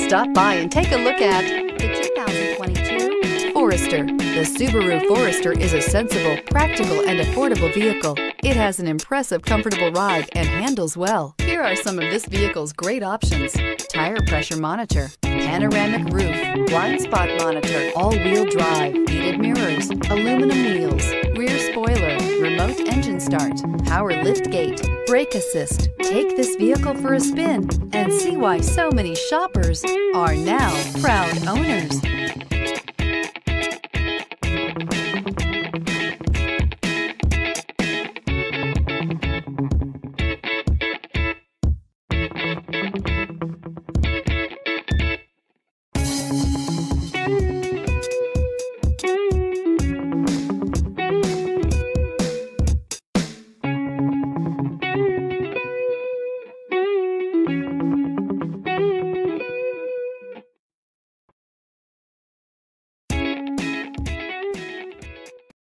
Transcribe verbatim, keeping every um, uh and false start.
Stop by and take a look at the two thousand twenty-two Forester. The Subaru Forester is a sensible, practical, and affordable vehicle. It has an impressive, comfortable ride and handles well. Here are some of this vehicle's great options: tire pressure monitor, panoramic roof, blind spot monitor, all-wheel drive, heated mirrors, aluminum wheels, rear spoiler, remote engine start, power lift gate, brake assist. Take this vehicle for a spin and see why so many shoppers are now proud owners.